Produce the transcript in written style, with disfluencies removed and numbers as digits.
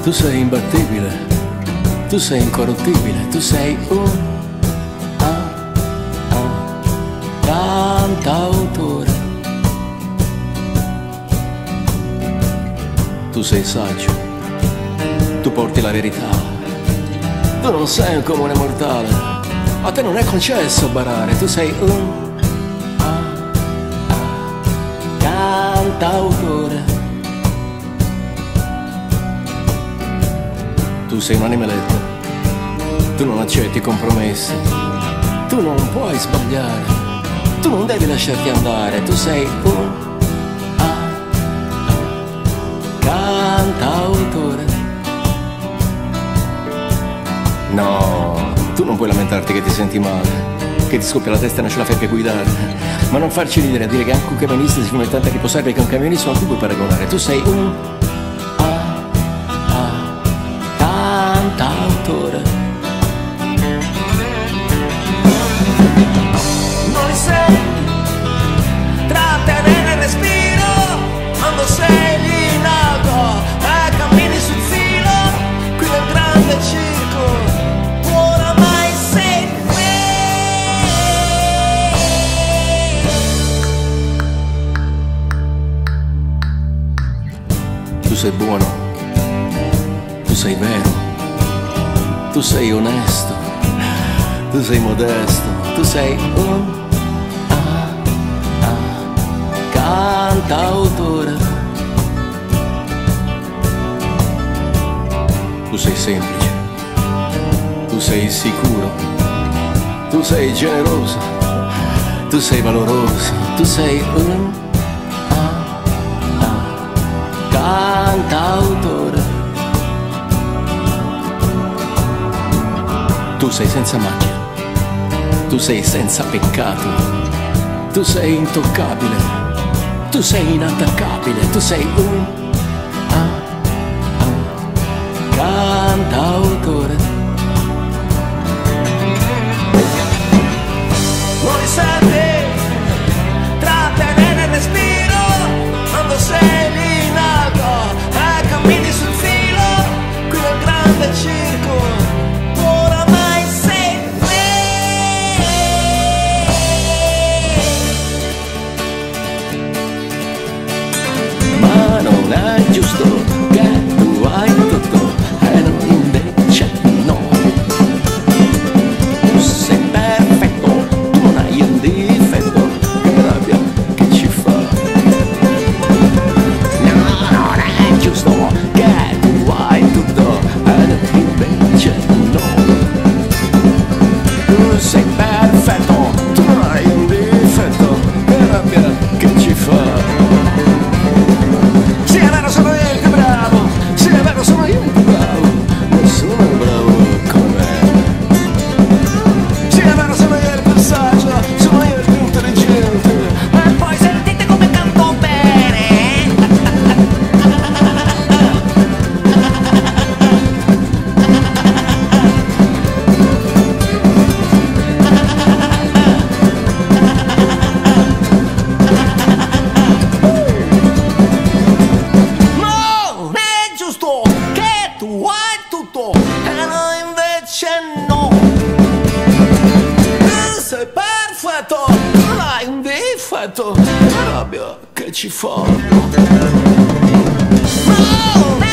Tu sei imbattibile, tu sei incorruttibile, tu sei un cantautore. Tu sei saggio, tu porti la verità, tu non sei un comune mortale, a te non è concesso barare, tu sei un cantautore. Tu sei un animaletto, tu non accetti compromessi, tu non puoi sbagliare, tu non devi lasciarti andare, tu sei un cantautore. No, tu non puoi lamentarti che ti senti male, che ti scoppia la testa e non ce la fai più a guidare, ma non farci ridere a dire che anche un camionista si mette tanto a riposare perché un camionista non ti puoi paragonare, tu sei un cantautore. Non sei trattenere il respiro quando sei lì in alto e cammini sul filo qui nel grande circo. Oramai sei Tu sei buono, tu sei vero, tu sei onesto, tu sei modesto, tu sei un cantautore. Tu sei semplice, tu sei sicuro, tu sei generoso, tu sei valoroso, tu sei un cantautore. Tu sei senza macchia, tu sei senza peccato, tu sei intoccabile, tu sei inattaccabile, tu sei un cantautore. non serve trattenere il respiro quando sei lì in alto e cammini sul filo qui nel grande circo. Oramai sei Ma non è giusto che tu hai tutto e non invece no. Tu sei perfetto, tu non hai un difetto, che rabbia che ci fa. No, non è giusto che tu hai tutto e non invece no. Tu sei perfetto, tu non hai un difetto, che rabbia che ci fa. sì, è vero, sono io il più bravo. Sì, è vero, sono io il più bravo. Nessuno è bravo come me. Sì, è vero, sono io il più saggio. Sono io il più intelligente. E poi sentite come canto bene. Non è giusto che tu hai tutto e noi invece no. Tu sei perfetto, non hai un difetto, che rabbia che ci fa. Non